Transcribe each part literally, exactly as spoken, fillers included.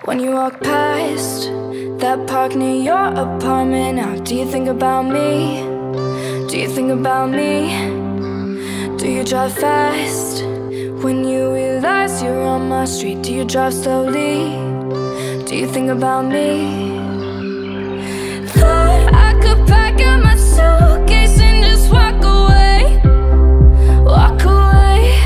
When you walk past that park near your apartment now, do you think about me? Do you think about me? Do you drive fast when you realize you're on my street? Do you drive slowly? Do you think about me? Thought I could pack up my suitcase and just walk away, walk away.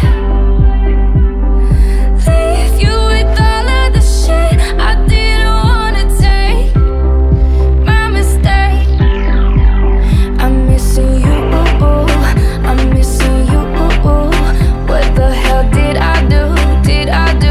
Leave you with all of the shit I didn't wanna take. My mistake. I'm missing you, I'm missing you. What the hell did I do, did I do?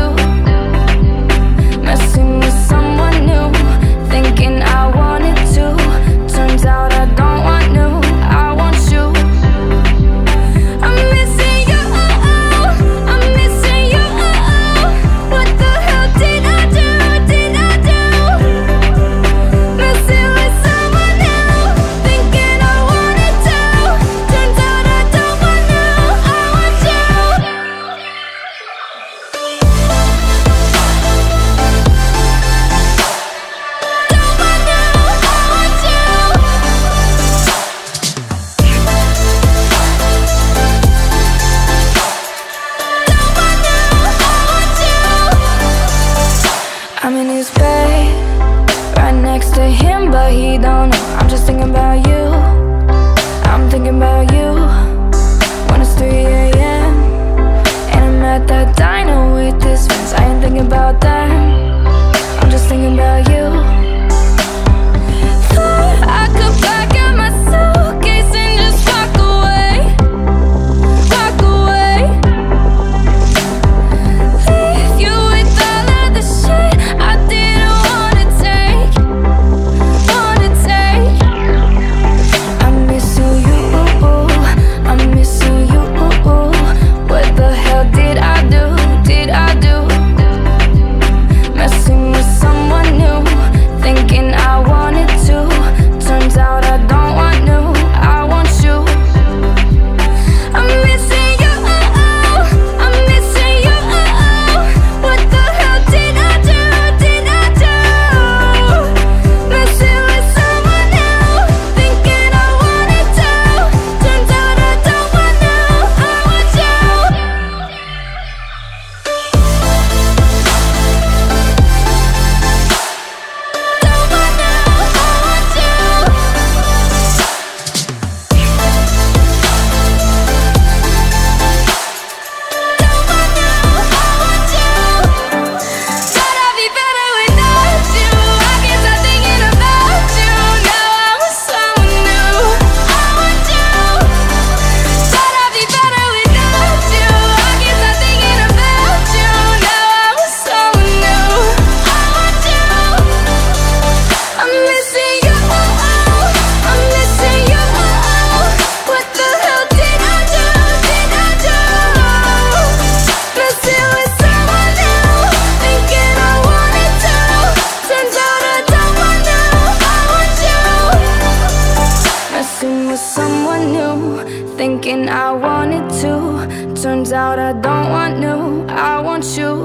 Messing with someone new, thinking I wanted to. Turns out I don't want new, I want you. I'm missing you, I'm missing you. What the hell did I do, did I do? Messing with someone new, thinking I wanted to. Turns out I don't want new, I want you. I'm in his bed, right next to him, but he don't know. I'm just thinking about you, I'm thinking about you. When it's three A M and I'm at that diner with his friends, I ain't thinking about them, I'm just thinking about you. Thought I could pack up my suitcase and just walk away, walk away. Leave you with all of the shit I didn't wanna take, wanna take. I'm missing you, I'm missing you. What the hell did I do, did I do? Messing with someone new, thinking I wanted to. Turns out I don't want new, I want you. I'm missing you, I'm missing you. What the hell did I do, did I do? Messing with someone new, thinking I wanted to. Turns out I don't want new, I want you. Don't want new, I want you. Don't want new, I want you. Thought I'd be better without you. I can't stop thinking about you. Now I want someone new, I want you. Thought I'd be better without you. I can't stop thinking about you. Now I want someone new, I want you. I'm missing you, I'm missing you. What the hell did I do, did I do? Messing with someone new, thinking I wanted to. Turns out I don't want new, I want you. Messing with someone new, thinking I wanted to. Turns out I don't want new, I want you.